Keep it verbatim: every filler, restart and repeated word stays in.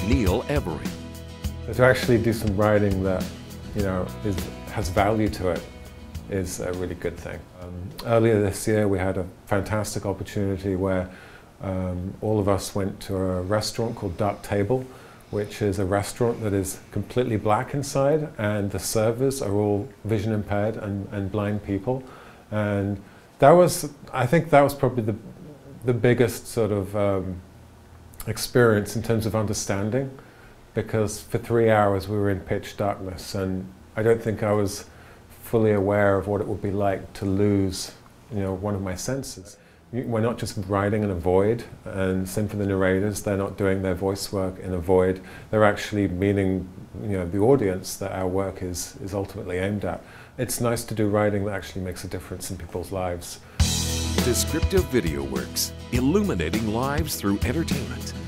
Neil Every. To actually do some writing that, you know, is, has value to it is a really good thing. Um, earlier this year we had a fantastic opportunity where um, all of us went to a restaurant called Dark Table, which is a restaurant that is completely black inside, and the servers are all vision impaired and, and blind people. And that was, I think that was probably the, the biggest sort of um, experience in terms of understanding, because for three hours we were in pitch darkness, and I don't think I was fully aware of what it would be like to lose, you know, one of my senses. We're not just writing in a void, and same for the narrators, they're not doing their voice work in a void, they're actually meaning, you know, the audience that our work is, is ultimately aimed at. It's nice to do writing that actually makes a difference in people's lives. Descriptive Video Works, illuminating lives through entertainment.